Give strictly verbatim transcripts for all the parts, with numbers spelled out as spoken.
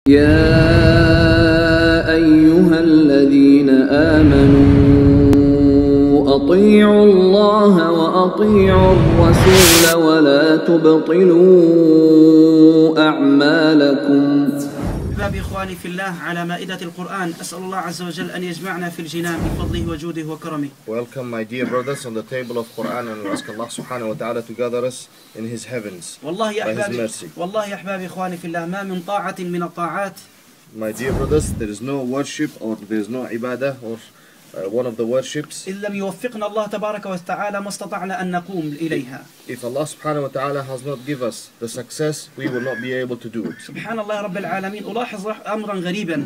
يا أيها الذين آمنوا أطيعوا الله وأطيعوا الرسول ولا تبطلوا أعمالكم. أحبابي إخواني في الله على مائدة القرآن، أسأل الله عز وجل أن يجمعنا في الجنان بفضله وجوده وكرمه. Welcome my dear brothers on the table of Quran, and we ask Allah subhanahu wa ta'ala to gather us in His heavens والله يا by His أحبابي mercy. والله يا أحبابي إخواني في الله ما من طاعة من الطاعات My dear brothers, there is no worship or there is no ibadah or uh, one of the worships. إن لم يوفقنا الله تبارك وتعالى ما استطعنا أن نقوم إليها. If Allah subhanahu wa ta'ala has not give us the success, we will not be able to do it. سبحان الله رب العالمين. ألاحظ أمرا غريبا.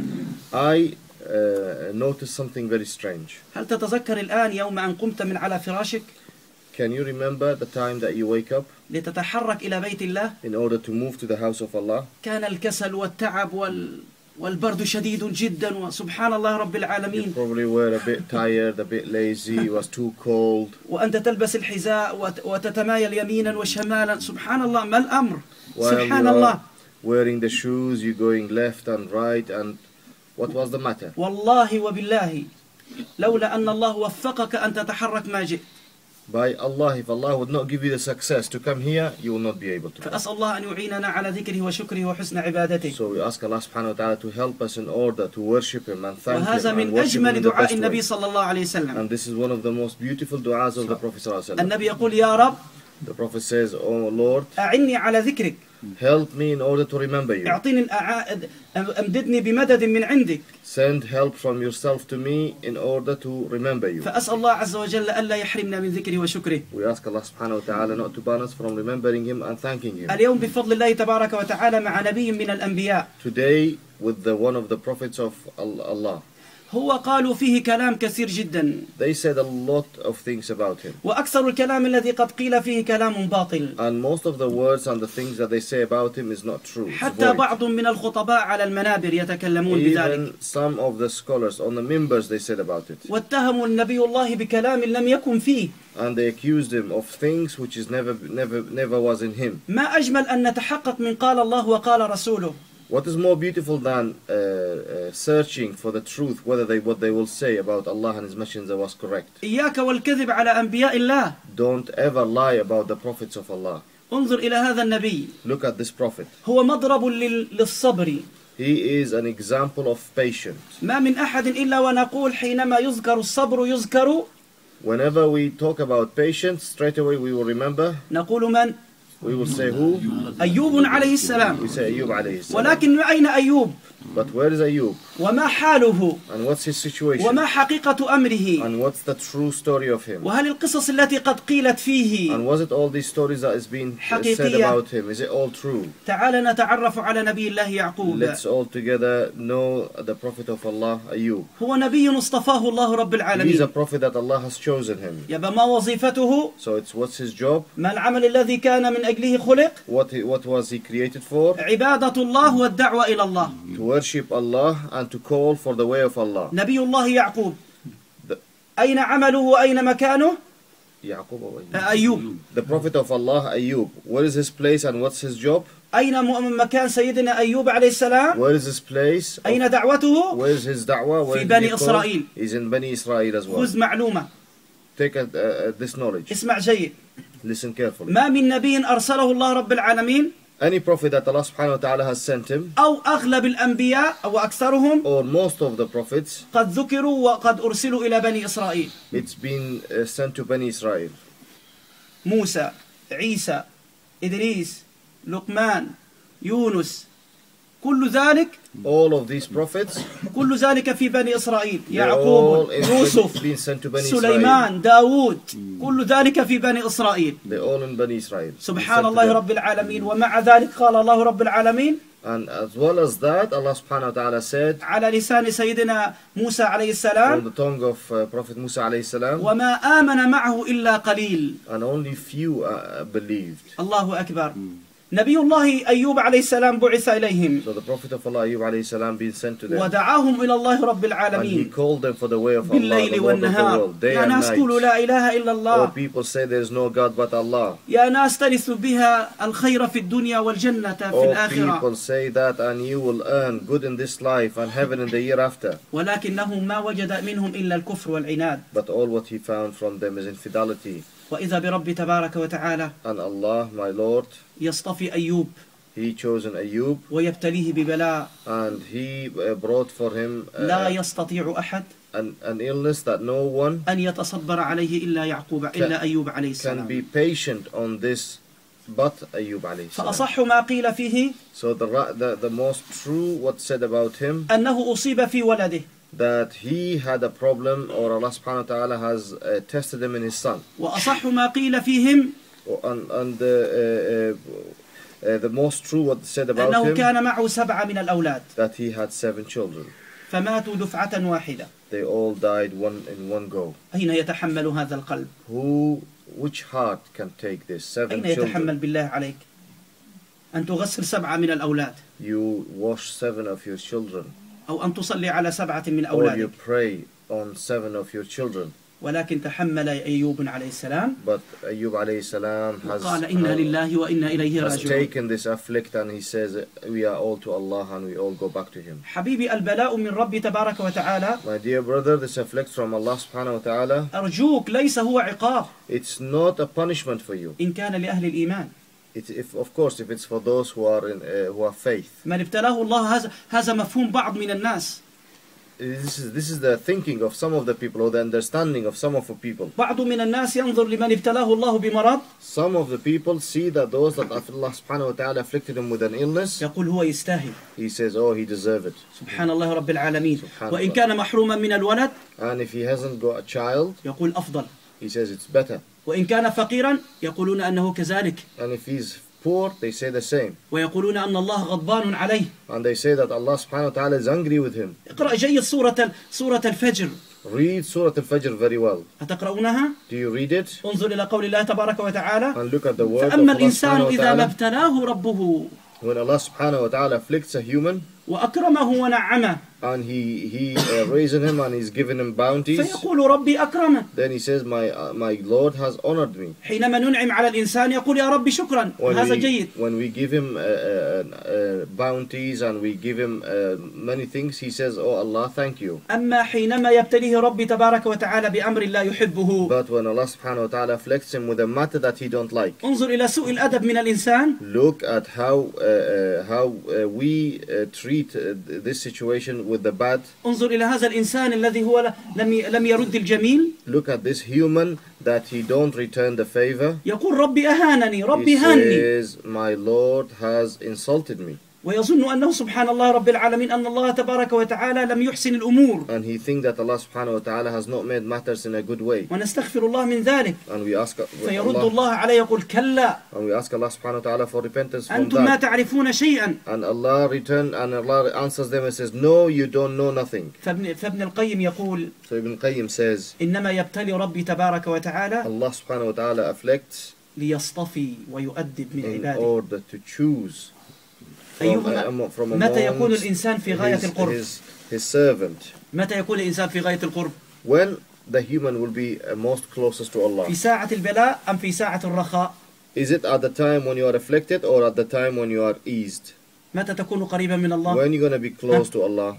I uh, noticed something very strange. هل تتذكر الآن يوم أن قمت من على فراشك Can you remember the time that you wake up لتتحرك إلى بيت الله؟ in order to move to the house of Allah? كان الكسل والتعب وال والبرد شديد جدا، وسبحان الله رب You العالمين. probably were a bit tired, a bit lazy, it was too cold. وأنت تلبس الحذاء وت- وتتمايل يمينا وشمالا. سبحان الله، ما الأمر؟ While سبحان you الله. are wearing the shoes, you're going left and right, and what was the matter? والله وبالله لولا أن الله وفقك أن تتحرك ما جئت. By Allah, if Allah would not give you the success to come here, you will not be able to. فأسأل الله أن يعيننا على ذكره وشكره وحسن عبادته. So we ask Allah subhanahu wa ta'ala to help us in order to worship Him and thank وهذا Him and من worship Him أجمل in the دعاء best النبي way. صلى الله عليه وسلم. And this is one of the most beautiful du'as of the Prophet sallallahu alaihi wasallam. النبي يقول يا رب The Prophet says, Oh Lord, أعني على ذكرك، help me in order to remember you. اعطيني الأعائد، أمددني بمدد من عندك. Send help from yourself to me in order to remember you. فأسأل الله عز وجل ألا يحرمنا من ذكره وشكره. We ask Allah subhanahu wa ta'ala not to ban us from remembering Him and thanking Him. اليوم بفضل الله تبارك وتعالى مع نبي من الأنبياء. Today, with the one of the prophets of Allah, هو قالوا فيه كلام كثير جدا، they said a lot of things about him. وأكثر الكلام الذي قد قيل فيه كلام باطل. And most of the words and the things that they say about him is not true. It's حتى void. بعض من الخطباء على المنابر يتكلمون بذلك. Even some of the scholars on the mimbars, they said about it. واتهموا النبي الله بكلام لم يكن فيه. And they accused him of things which is never, never, never was in him. ما أجمل أن نتحقق من قال الله وقال رسوله. What is more beautiful than uh, uh, searching for the truth, whether they what they will say about Allah and His Messenger was correct? إياك والكذب على أنبياء الله. Don't ever lie about the prophets of Allah. انظر إلى هذا النبي، Look at this prophet. هو مضرب لل- للصبر. He is an example of patience. ما من أحد إلا ونقول حينما يذكر الصبر يذكر Whenever we talk about patience, straight away we will remember, نقول من؟ we will say who? أيوب عليه السلام. We say Ayub alayhi salam. ولكن أين أيوب؟ But where is Ayub? وما حاله؟ And what's his situation? وما حقيقة أمره؟ And what's the true story of him? وهل القصص التي قد قيلت فيه And was it all these stories that is being said حقيقية؟ about him? Is it all true? تعال نتعرف على نبي الله يعقوب. Let's all together know the Prophet of Allah, Ayub. هو نبي اصطفاه الله رب He's a العالمين. prophet that Allah has chosen him. يبقى ما وظيفته؟ So it's what's his job? ما العمل الذي كان من أجله خلق؟ What he, what was he created for? عبادة الله والدعوة إلى الله. To worship Allah and to call for the way of Allah. نبي الله يعقوب The, أين عمله وأين مكانه؟ Yaqub or Ayub? أيوب. The Prophet of Allah, Ayub. Where is his place and what's his job? أين م- مكان سيدنا أيوب عليه السلام؟ Where is his place? أين Of, دعوته؟ where is his da'wah? Where في is بني he called? إسرائيل. He's in Bani Israel as well. خذ معلومة، Take a, uh, this knowledge. اسمع جيد. Listen carefully. ما من نبي أرسله الله رب العالمين Any prophet that Allah subhanahu wa ta'ala has sent him, أو أغلب الأنبياء أو أكثرهم or most of the prophets, قد ذكروا وقد أرسلوا إلى بني إسرائيل. it's been uh, sent to Bani Israel. موسى، عيسى، إدريس، لقمان، يونس، كل ذلك All of these prophets, كل ذلك في بني إسرائيل. they're يعقوب، all in, يوسف، been sent to Bani Israel. سليمان، داود، كل ذلك في بني إسرائيل. They're all in Bani Israel. سبحان Sent to الله them. رب العالمين. ومع ذلك قال الله رب العالمين And as well as that, Allah subhanahu wa ta'ala said على لسان سيدنا موسى عليه on السلام the tongue of uh, Prophet Musa alayhi salam, وما آمن معه إلا قليل. and only few uh, believed. الله أكبر. نبي الله أيوب عليه السلام بعث إليهم So the Prophet of Allah, Ayyub alayhi salam, being sent to them. ودعاهم إلى الله رب And he العالمين called them for the way of Allah, بالليل the Lord of the والنهار. world, day يا and ناس قولوا night. لا إله إلا All الله. people say there is no God but Allah. يا ناس ترثوا بها الخير في الدنيا والجنة في All الآخرة. people say that, and you will earn good in this life and heaven in the year after. ولكنه ما وجد منهم إلا الكفر والعناد. But all what he found from them is infidelity. وإذا برب تبارك وتعالى And Allah, my Lord, يصطفي أيوب He chosen Ayyub, ويبتليه ببلاء and He uh, brought for him uh, لا يستطيع أحد an, an illness that no one أن يتصبر عليه إلا يعقوب إلا أيوب عليه can be السلام. patient on this but Ayyub alayhi salam. فأصح ما قيل فيه So the, ra- the the most true what said about him, أنه أصيب في ولده that he had a problem, or Allah subhanahu wa ta'ala has uh, tested him in his son. وأصح ما قيل فيهم And, and the, uh, uh, uh, the most true what said about أنه him, كان معه سبعة من الأولاد that he had seven children. فماتوا دفعة واحدة. They all died one in one go. أين يتحمل هذا القلب؟ Who, which heart can take this? Seven أين يتحمل children. بالله عليك أن تغسل سبعة من الأولاد You wash seven of your children, أو أن تصلي على سبعة من or you أولادك. pray on seven of your children. ولكن تحمل أيوب عليه السلام But Ayyub alayhi salam has, وقال إنا لله وإنا إليه has راجعون. taken this afflict, and he says we are all to Allah and we all go back to him. حبيبي البلاء من رب تبارك وتعالى. My dear brother, this afflict from Allah subhanahu wa ta'ala. أرجوك ليس هو عقاب It's not a punishment for you. إن كان لأهل الإيمان. It's if, of course, if it's for those who are in, uh, who have faith. من ابتلاه الله هذا هذا مفهوم بعض من الناس. This is this is the thinking of some of the people, or the understanding of some of the people. بعض من الناس ينظر لمن ابتلاه الله بمرض Some of the people see that those that Allah subhanahu wa ta'ala afflicted him with an illness, يقول هو يستاهل. he says, oh, he deserves it. سبحان الله رب العالمين. سبحان وإن الله. كان محروما من الولد And if he hasn't got a child, يقول أفضل. he says it's better. وإن كان فقيرا يقولون أنه كذلك. And if he's poor, they say the same. ويقولون أن الله غضبان عليه. And they say that Allah subhanahu wa ta'ala is angry with him. اقرأ جيد سورة سورة الفجر. Read Surah Al-Fajr very well. أتقرؤونها؟ Do you read it? انظر إلى قول الله تبارك وتعالى. And look at the word of فأما Allah الإنسان subhanahu wa إذا ما ta'ala. ابتلاه ربه When Allah subhanahu wa ta'ala afflicts a human, وأكرمه ونعمه and he he uh, raising him and he's giving him bounties, فيقول ربي أكرمه. then he says, my uh, my Lord has honored me. حينما ننعم على الإنسان يقول يا ربي شكرا. When هذا we, جيد. when we give him uh, uh, uh, bounties and we give him uh, many things, he says, oh Allah, thank you. أما حينما يبتليه ربي تبارك وتعالى بأمر لا يحبه. But when Allah subhanahu wa ta'ala afflicts him with a matter that he don't like, انظر إلى سوء الأدب من الإنسان. look at how uh, uh, how uh, we uh, treat uh, this situation with the bad. انظر إلى هذا الإنسان الذي هو لم لم يرد الجميل. Look at this human that he don't return the favor. يقول ربي أهانني ربي He هانني. says, my Lord has insulted me. ويظن أنه سبحان الله رب العالمين أن الله تبارك وتعالى لم يحسن الأمور. And he think that Allah subhanahu wa ta'ala has not made matters in a good way. ونستغفر الله من ذلك. And we ask فيرد Allah, الله عليه يقول كلا and we ask Allah subhanahu wa ta'ala for repentance from أنتم ما that. تعرفون شيئا. And Allah return and Allah answers them and says, no, you don't know nothing. فابن, فابن القيم يقول So Ibn Qayyim says, إنما يبتلي ربي تبارك وتعالى Allah subhanahu wa ta'ala afflicts ليصطفي ويؤدب من in عباده. order to choose from, أيهما uh, from متى يكون amongst الإنسان في غاية his, القرب؟ his, his servant. متى يكون الإنسان في غاية القرب؟ When the human will be uh, most closest to Allah. في ساعة البلاء أم في ساعة الرخاء؟ Is it at the time when you are afflicted or at the time when you are eased? متى تكون قريبا من الله؟ When you're going to be close to Allah?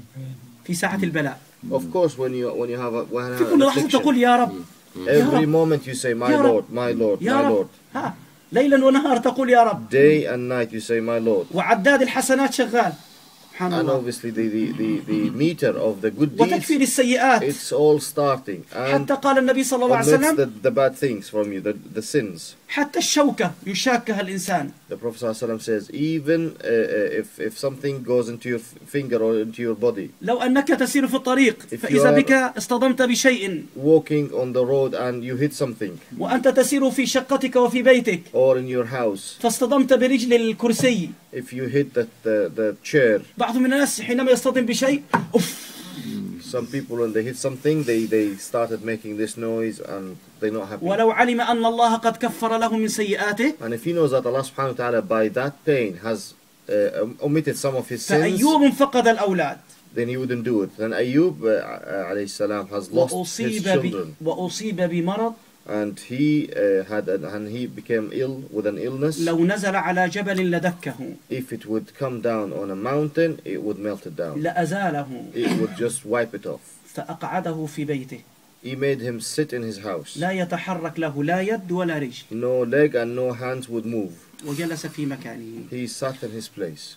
في ساعة البلاء. Of course, when you when you have a, when you في have كل an لحظة تقول affliction, يا رب. every moment you say, my يا رب. Lord, my Lord, يا my رب. Lord. ها. ليلا ونهار تقول يا رب. Day and night you say, my Lord. وعداد الحسنات شغال. سبحان And الله. obviously the, the, the, the meter of the good وتكفي deeds, للسيئات. it's all starting. And حتى قال النبي صلى الله عليه omits وسلم the, the bad things from you, the, the sins. حتى الشوكة يشاكها الإنسان. The Prophet ﷺ says, even uh, uh, if, if something goes into your f- finger or into your body, لو أنك تسير في الطريق If you فإذا are- بك اصطدمت بشيء walking on the road and you hit something, وأنت تسير في شقتك وفي بيتك or in your house, فاصطدمت برجل الكرسي. if you hit the, the, the chair, بعض من الناس حينما يصطدم بشيء أوف Some people when they hit something, they, they started making this noise and they're not happy. ولو علم أن الله قد كفر له من سيئاته And if he knows that Allah subhanahu wa ta'ala by that pain has uh, omitted some of his sins, فأيوب فقد الأولاد then he wouldn't do it. Then Ayub uh, alayhi salam has lost his وأصيب, ب... children. وأصيب بمرض And he uh, had an, and he became ill with an illness. لو نزل على جبل لدكه If it would come down on a mountain, it would melt it down. لأزاله It would just wipe it off. فأقعده في بيته He made him sit in his house. لا يتحرك له لا يد ولا رجل No leg and no hands would move. وجلس في مكانه He sat in his place.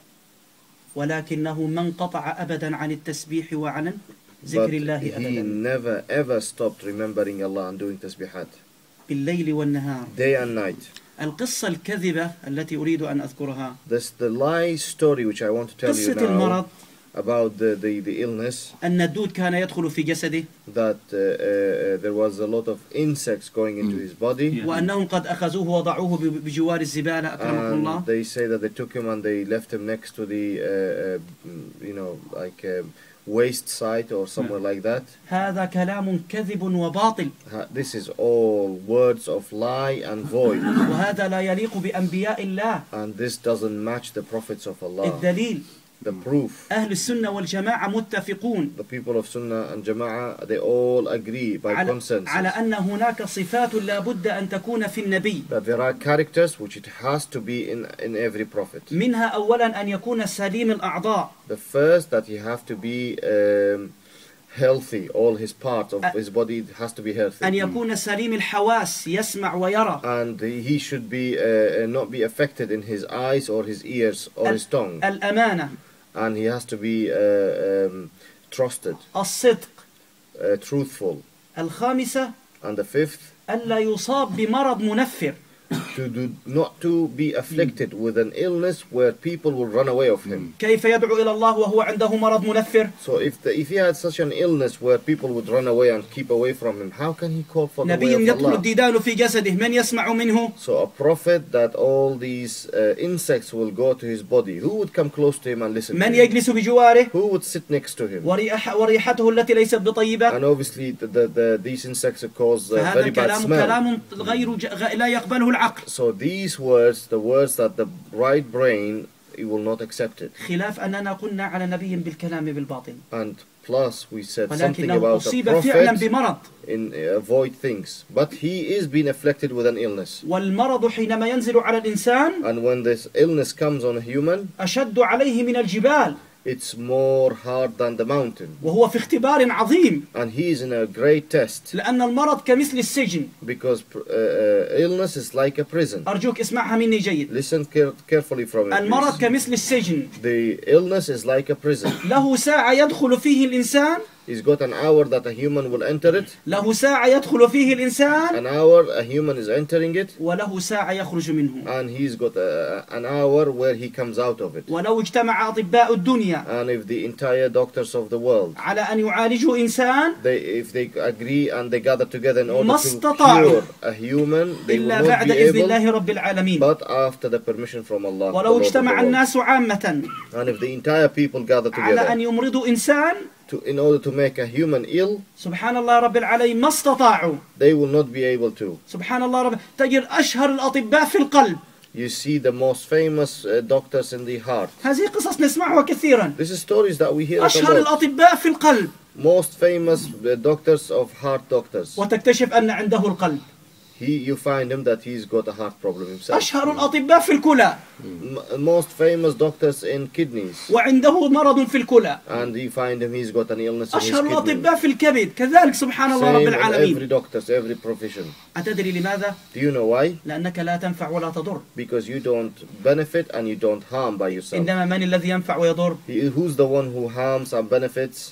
ولكنه ما انقطع أبدا عن التسبيح وعن ذكر But الله he أبدا never ever stopped remembering Allah and doing tasbihat. بالليل والنهار. Day and night. القصة الكذبة التي أريد أن أذكرها This the lie story which I want to tell you قصة now المرض about the, the, the illness. أن الدود كان يدخل في جسده That uh, uh, there was a lot of insects going into his body. وأنهم قد أخذوه وضعوه بجوار الزبالة أكرمكم الله. And they say that they took him and they left him next to the, uh, uh, you know, like a waste site or somewhere like that. هذا كلام كذب وباطل. Ha- This is all words of lie and void. وهذا لا يليق بأنبياء الله. And this doesn't match the prophets of Allah. الدليل The proof. أهل السنة والجماعة متفقون The people of Sunnah and Jama'ah, they all agree by على, consensus على أن هناك صفات لا بد أن تكون في النبي. that there are characters which it has to be in, in every prophet. منها أولا أن يكون سليم الأعضاء. The first, that he have to be um, healthy, all his parts of أ- his body has to be healthy. أن يكون سليم الحواس يسمع ويرى. And he should be uh, not be affected in his eyes or his ears or his tongue. الأمانة. And he has to be uh, um, trusted, الصدق. uh, truthful. الخامسة And the fifth, ألا يصاب بمرض منفر. to do not to be afflicted with an illness where people will run away of him. كيف يدعو إلى الله وهو عنده مرض منفر؟ So if the, if he had such an illness where people would run away and keep away from him, how can he call for the way نبي of يدخل Allah? الديدان في جسده من يسمع منه؟ So a prophet that all these uh, insects will go to his body, who would come close to him and listen من to him? يجلس بجواره؟ Who would sit next to him? وريح وريحته التي ليست بطيبة. And obviously the, the, the, these insects cause uh, فهذا very bad كلام smell. كلام غير ج- غ- لا يقبله العقل. So these words, the words that the right brain, it will not accept it. خلاف أننا قلنا على نبي بالكلام بالباطل. And plus we said something ولكنه about a أصيب فعلا prophet بمرض. in uh, avoid things, but he is being afflicted with an illness. والمرض حينما ينزل على الإنسان And when this illness comes on a human, أشد عليه من الجبال. it's more hard than the mountain. وهو في اختبار عظيم. And he is in a great test, لأن المرض كمثل السجن. because uh, uh, illness is like a prison. أرجوك اسمعها مني جيد. Listen care carefully from it, المرض please. كمثل السجن. The illness is like a prison. له ساعة يدخل فيه الإنسان. He's got an hour that a human will enter it. له ساعة يدخل فيه الإنسان. An hour a human is entering it. وله ساعة يخرج منه. And he's got a, an hour where he comes out of it. ولو اجتمع أطباء الدنيا And if the entire doctors of the world, على أن يعالجوا إنسان they, if they agree and they gather together in order ما to استطاعوا. cure a human, they will إلا not بعد be إذن able, الله رب العالمين. but after the permission from Allah. the ولو Lord of the اجتمع world. الناس عامة And if the entire people gather على أن together يمرضوا إنسان to, in order to make a human ill, سبحان الله رب العالمين ما استطاعوا. they will not be able to. سبحان الله رب تجد أشهر الأطباء في القلب. You see the most famous uh, doctors in the heart. هذه قصص نسمعها كثيرا. This is stories that we hear a أشهر lot. الأطباء في القلب. Most famous uh, doctors of heart doctors. وتكتشف أن عنده القلب. He, you find him that he's got a heart problem himself. أشهر الأطباء في الكلى. M- most famous doctors in kidneys. وعنده مرض في الكلى. And you find him he's got an illness in his أشهر kidney. الأطباء في الكبد كذلك سبحان الله Same رب in every العالمين. doctors, every profession. أتدري لماذا؟ Do you know why? لأنك لا تنفع ولا تضر. Because you don't benefit and you don't harm by yourself. إنما من الذي ينفع ويضر؟ He, who's the one who harms and benefits?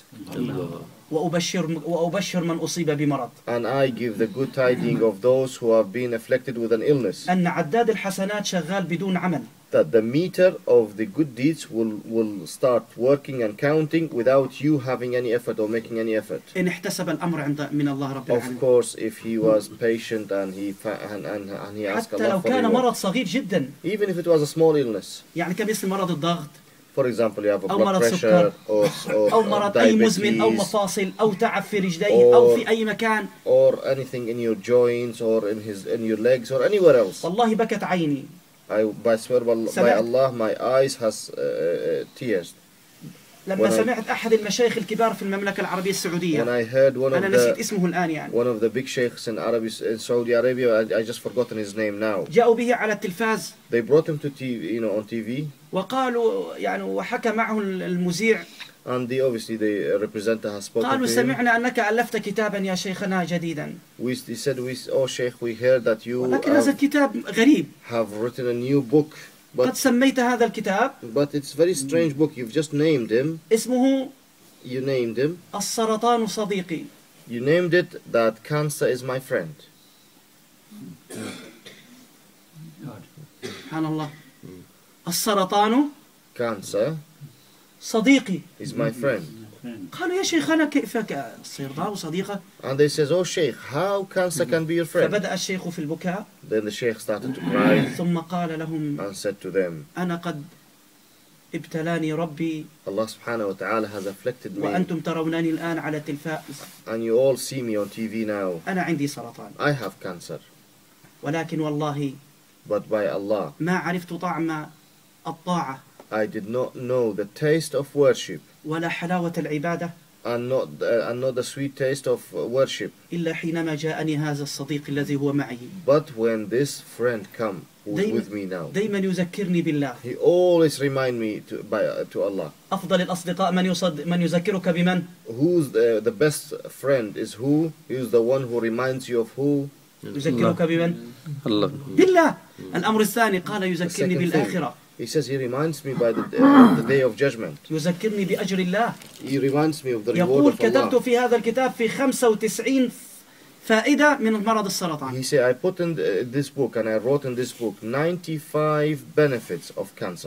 وأبشر وأبشر من أصيب بمرض. And I give the good tidings of those who have been afflicted with an illness. أن عداد الحسنات شغال بدون عمل. That the meter of the good deeds will, will start working and counting without you having any effort or making any effort. إن احتسب الأمر عند من الله رب Of العالمين. course, if he was patient and he fa- and, and, and he asked حتى لو Allah for كان reward. مرض صغير جدا. Even if it was a small illness, يعني كمثل مرض الضغط. For example, you have a أو blood مرض pressure سكر. or, or, أو or مرض أي مزمن أو diabetes مفاصل أو تعب في رجليه أو Or- في أي مكان. or anything in your joints or in his in your legs or anywhere else. والله بكت عيني. I by swear by, by سمعت- Allah, my eyes has uh, uh, tears. لما When I- سمعت أحد المشايخ الكبار في المملكة العربية When السعودية. I heard one of أنا نسيت the اسمه الآن يعني. one of the big sheikhs in Arabi in Saudi Arabia, I, I just forgotten his name now. جاءوا به على التلفاز They brought him to T V, you know, on T V, وقالوا يعني وحكى معه المذيع and the obviously the representative has spoken قالوا to him. سمعنا أنك ألفت كتابا يا شيخنا جديدا. We he said, we oh Sheikh, we heard that you ولكن هذا have, الكتاب غريب. have written a new book, قد but سميت هذا الكتاب but it's very strange book. You've just named him. اسمه You named him. السرطان صديقي. You named it that cancer is my friend. سبحان الله. السرطان Cancer صديقي. is my friend. قالوا يا شيخنا كيف ك- السرطان صديقك؟ And they says, oh Sheikh, how cancer can be your friend? فبدأ الشيخ في البكاء Then the Sheikh started to cry ثم قال لهم and said to them, أنا قد ابتلاني ربي Allah subhanahu wa ta'ala has afflicted me, وأنتم ترونني الآن على التلفاز. and you all see me on T V now. أنا عندي سرطان I have cancer. ولكن والله But by Allah, ما عرفت طعم الطاعة I did not know the taste of worship ولا حلاوة العبادة and not, uh, and not the sweet taste of uh, worship. إلا حينما جاءني هذا الصديق الذي هو معي. But when this friend come, who's دايما, with me now, دايما يذكرني بالله. he always remind me to, by, uh, to Allah. أفضل الأصدقاء من يصد من يذكرك بمن؟ Who's the, the best friend is who? Who's the one who reminds you of who? يذكرك بمن؟ الله. بالله. الأمر الثاني قال The يذكرني second thing, بالآخرة. he says he reminds me by the, uh, the day of judgment. يذكرني بأجر الله. He reminds me of the reward يقول of كتبت Allah. في هذا الكتاب في خمسة وتسعين فائدة من مرض السرطان. He said, I put in uh, this book and I wrote in this book ninety-five benefits of cancer.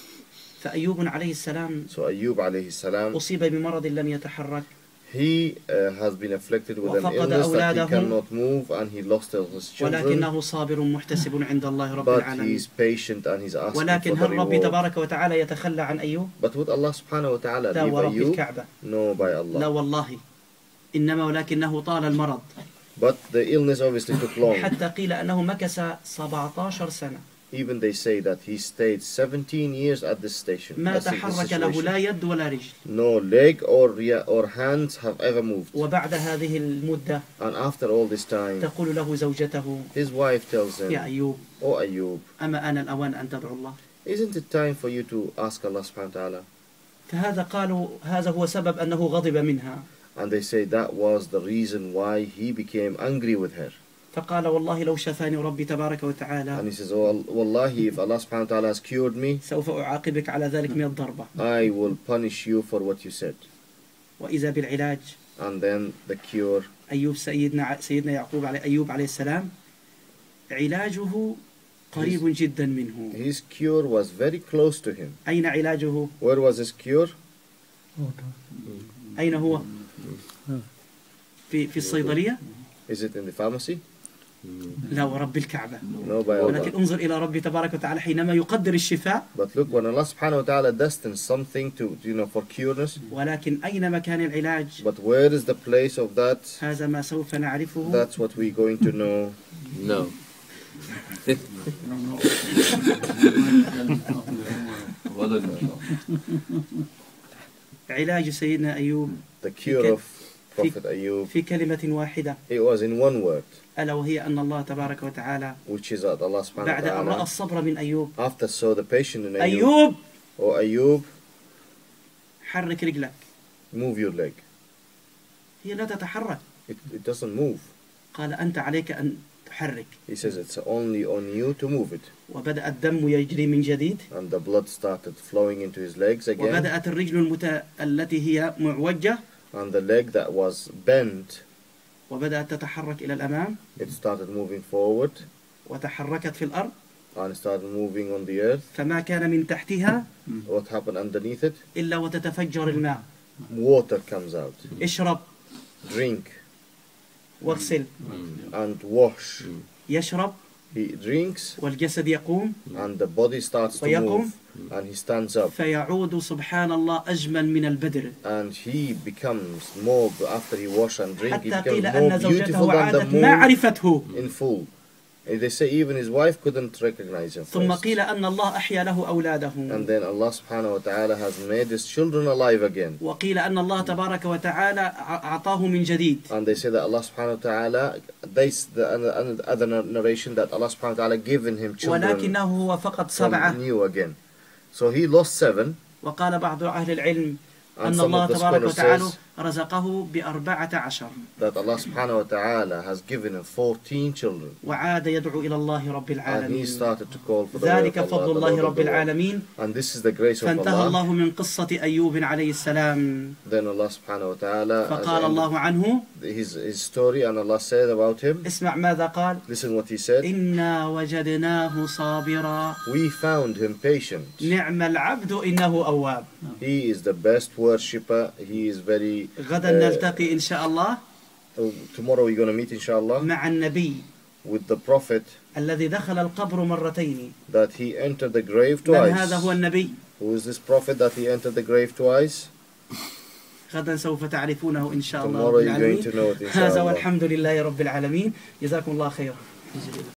فأيوب عليه السلام So Ayyub alayhi salam, أصيب بمرض لم يتحرك he uh, has been afflicted with an وفقد illness that he أولاده. cannot move and he lost his children. ولكنه صابر محتسب عند الله رب But العالمين. he's patient and he's asking ولكن for the هل ربي reward. تبارك وتعالى يتخلى عن أيوب؟ But would Allah subhanahu wa ta'ala لا leave ورب Ayyub? الكعبة. No, by لا Allah. والله. إنما ولكنه طال المرض But the illness obviously took long. حتى قيل أنه مكث سبعة عشر سنة. Even they say that he stayed seventeen years at this station. ما That's the تحرك له situation. لا يد ولا رجل. No leg or rea- or hands have ever moved. وبعد هذه المدة And after all this time, تقول له زوجته his wife tells يا him, أيوب "Oh Ayyub, أما أنا الأوان أن تدعو الله." isn't it time for you to ask Allah subhanahu wa ta'ala?" فهذا قالوا هذا هو سبب أنه غضب منها. And they say that was the reason why he became angry with her. فقال والله لو شفاني ربي تبارك And وتعالى he says, "Oh Wallahi, if Allah subhanahu wa ta'ala has cured me, سوف أعاقبك على ذلك من الضربة. I will punish you for what you said." وإذا بالعلاج And then the cure, أيوب سيدنا سيدنا يعقوب عليه أيوب عليه السلام علاجه قريب جدا منه. his cure was very close to him. أين علاجه؟ Where was his cure? أين هو؟ في في الصيدلية؟ Is it in the pharmacy? لا ورب الكعبة. No, by ولكن Allah. انظر إلى ربي تبارك وتعالى حينما يقدر الشفاء. But look, when Allah subhanahu wa ta'ala destines something to, you know, for cureness, ولكن أين مكان العلاج؟ but where is the place of that? هذا ما سوف نعرفه. That's what we're going to know. No. علاج سيدنا أيوب The cure of Prophet Ayyub, في كلمة واحدة it was in one word, ألا وهي أن الله تبارك وتعالى which is that Allah subhanahu wa بعد أن رأى ta'ala, الصبر من أيوب after saw the patient in Ayyub, أيوب oh Ayyub, حرك رجلك. move your leg. هي لا تتحرك. It, it doesn't move. قال أنت عليك أن تحرك. He says it's only on you to move it. وبدأ الدم يجري من جديد. And the blood started flowing into his legs again. وبدأت الرجل المت... التي هي معوجة And the leg that was bent, وبدأت تتحرك إلى الأمام it started moving forward وتحركت في الأرض. and started moving on the earth. فما كان من تحتها What happened underneath it? إلا وتتفجر الماء. Water comes out. اشرب Drink واغسل. and wash. يشرب he drinks والجسد يقوم and the body starts to ويقوم move and he stands up فيعود سبحان الله أجمل من البدر and he becomes more after he wash and drink he حتى قيل becomes أن more beautiful زوجته than the عادت ما moon عرفته in full. And they say even his wife couldn't recognize him ثم first. قيل أن الله أحيا له أولاده And then Allah subhanahu wa ta'ala has made his children alive again. وقيل أن الله تبارك وتعالى أعطاه من جديد And they say that Allah subhanahu wa ta'ala, this the other narration that Allah subhanahu wa ta'ala given him children ولكنه هو فقط سبعة from new again. So he lost seven. وقال بعض أهل العلم And أن some الله of the تبارك scholars وتعالى says رزقه بأربعة عشر that Allah subhanahu wa ta'ala has given him fourteen children. وعاد يدعو إلى الله رب And he العالمين started to call for the way ذلك of فضل Allah, the الله Lord of رب the world. العالمين And this is the grace of فانتهى Allah. الله من قصة أيوب عليه السلام Then Allah subhanahu wa ta'ala has فقال الله عنه ended his, his story and Allah said about him, اسمع ماذا قال listen what he said, إنا وجدناه صابرا we found him patient. نعم العبد إنه أواب He is the best worshipper. He is very... غدا uh, نلتقي إن شاء الله tomorrow we're going to meet inshallah مع النبي with the Prophet الذي دخل القبر مرتين that he entered the grave من twice. هذا هو النبي Who is this Prophet that he entered the grave twice? غدا سوف تعرفونه إن شاء الله Tomorrow رب you're going العالمين to know it هذا inshallah. والحمد لله رب العالمين جزاكم الله خيرا